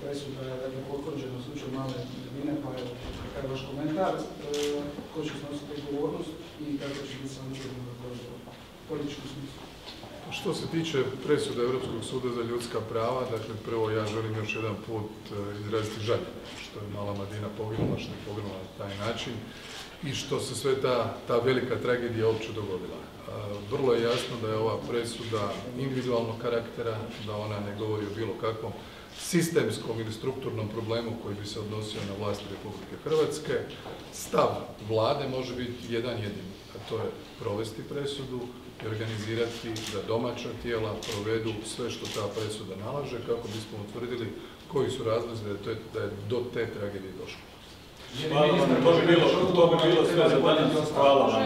presuda je potvrđena u slučaju male Medine, pa evo, kakav je vaš komentar, ko će snositi odgovornost i kako će biti sankcionirano u političkom smislu? Što se tiče presude Europskog suda za ljudska prava, dakle prvo ja želim još jedan put izraziti žaljenje što je mala Medina poginula, što je poginula na taj način i što se sve ta velika tragedija uopće dogodila. Vrlo je jasno da je ova presuda individualnog karaktera, da ona ne govori o bilo kakvom sistemskom ili strukturnom problemu koji bi se odnosio na vlast Republike Hrvatske. Stav vlade može biti jedan jedini, a to je provesti presudu i organizirati da domaća tijela provedu sve što ta presuda nalaže kako bismo utvrdili koji su razlozi da je do te tragedije došlo. Hvala vam, to bi bilo sve za danas. Hvala vam.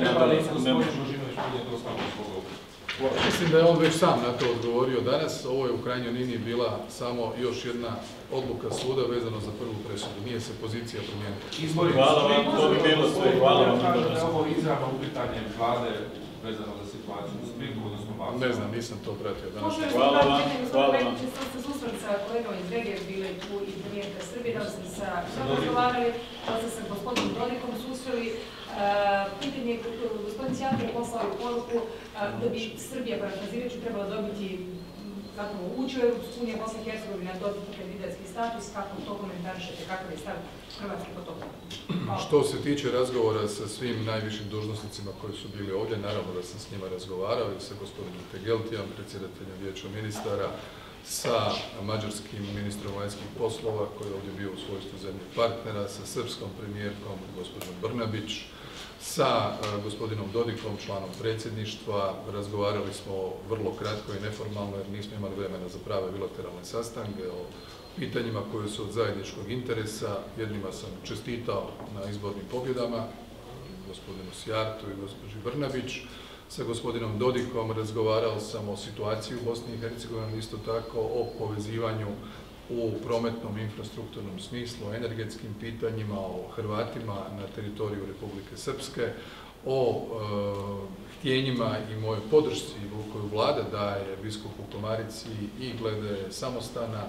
Mislim da je on već sam na to odgovorio danas. Ovo je u krajnjoj liniji bila samo još jedna odluka suda vezano za prvu presudu. Nije se pozicija promijenila. Hvala vam, to bi bilo sve. Hvala vam. Da je ovo izravno upitanje vlade vezano za situaciju u Splitu, odnosno Mostaru. Ne znam, nisam to pratio danas. Hvala vam. Hvala vam. Što ste susreli sa kolegama iz regije, bile tu i premijerka Srbije, da ste sa razgovarali, da ste sa gospodinom Dodikom susreli. Pitanje je, gospodin Sjator je poslao poruku da bi Srbija, parafrazirajući, trebala dobiti zapravo ući u Europsku uniju, Bosna i Hercegovina dobiti kandidatski status. Kako to komentarišete, kakav je stav Hrvatske po toga? Što se tiče razgovora sa svim najvišim dužnosnicima koji su bili ovdje, naravno da sam s njima razgovarao i sa gospodinom Tegeltijom, predsjedateljem Vijeća ministara, sa mađarskim ministrom vanjskih poslova koji je ovdje bio u svojstvu zemlje partnera, sa srpskom premijerkom gospođom Brnabić, sa gospodinom Dodikom, članom predsjedništva. Razgovarali smo vrlo kratko i neformalno jer nismo imali vremena za prave bilateralne sastanke o pitanjima koje su od zajedničkog interesa. Jednima sam čestitao na izbornim pobjedama, gospodinu Sjartu i gospođi Brnabić. Sa gospodinom Dodikom razgovarao sam o situaciji u Bosni i Hercegovini, isto tako o povezivanju u prometnom infrastrukturnom smislu, o energetskim pitanjima, o Hrvatima na teritoriju Republike Srpske, o htjenjima i mojoj podršci koju vlada daje biskupu Komarici i glede samostana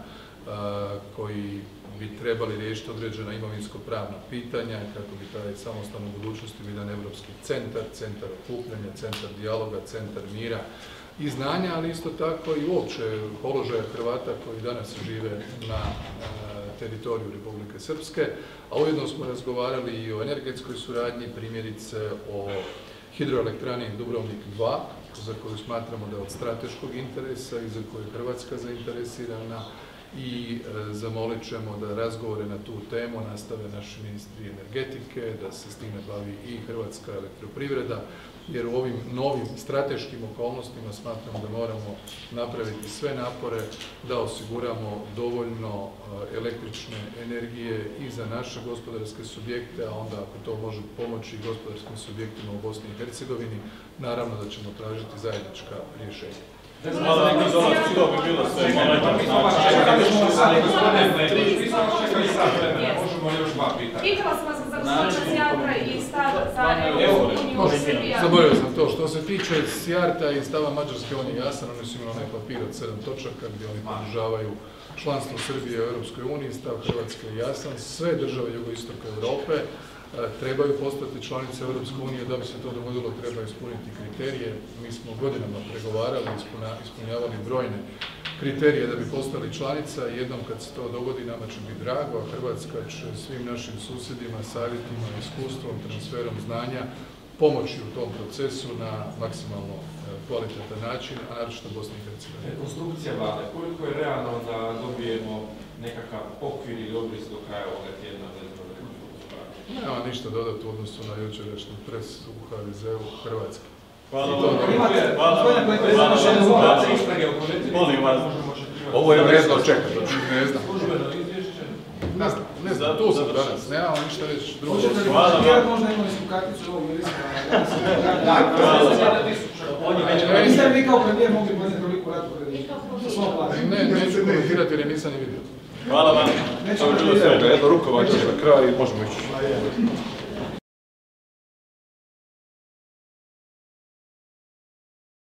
koji bi trebali riješiti određena imovinsko-pravna pitanja kako bi taj samostan u budućnosti bio jedan evropski centar, centar okupljanja, centar dijaloga, centar mira i znanja, ali isto tako i uopće položaja Hrvata koji danas žive na teritoriju Republike Srpske, a ujedno smo razgovarali i o energetskoj suradnji, primjerice o hidroelektrani Dubrovnik 2, za koju smatramo da je od strateškog interesa i za koju je Hrvatska zainteresirana, i zamolit ćemo da razgovore na tu temu nastave naši ministri energetike, da se s time bavi i Hrvatska elektroprivreda, jer u ovim novim strateškim okolnostima smatramo da moramo napraviti sve napore da osiguramo dovoljno električne energije i za naše gospodarske subjekte, a onda ako to može pomoći i gospodarskim subjektima u Bosni i Hercegovini, naravno da ćemo tražiti zajednička rješenja. Hvala vam, to bi bilo sve. Možemo još dva pitanja. Pitala sam vas za gospodina Sjatra i stav za Uniju Srbija. Zaboravio sam to. Što se tiče Sjarta i stava Mađarske, on je jasan. Oni su imali onaj papir od 7 točaka gdje oni podržavaju članstvo Srbije u Europskoj uniji. Stav Hrvatske je jasan. Sve države jugoistoka Europe trebaju postati članice Europske unije. Da bi se to dogodilo, treba ispuniti kriterije. Mi smo godinama pregovarali, ispunjavali brojne kriterije da bi postali članica i jednom kad se to dogodi nama će biti drago, a Hrvatska će svim našim susjedima, savjetima, iskustvom, transferom znanja pomoći u tom procesu na maksimalno kvalitetan način, a naročito Bosni i Hercegovini. Rekonstrukcija vlade, koliko je realno da dobijemo nekakav okvir ili obris do kraja ovoga tjedna? Nema ništa dodati u odnosu na jučerašnju presu u hdz-u Hrvatske. Hvala vam. Molim vas. Ovo je vredno čekati, ne znam. Ne znam, tu sam danas, nemamo ništa reći drugo. Hvala vam. Možda imovinsku karticu ovog ministra. Niste vi kao premijer mogli podnijeti toliko ratu kredita? Ne, neću komentirati jer je nisam ni vidio. Hvala vam. Jedno rukovanje na kraj i možemo ići.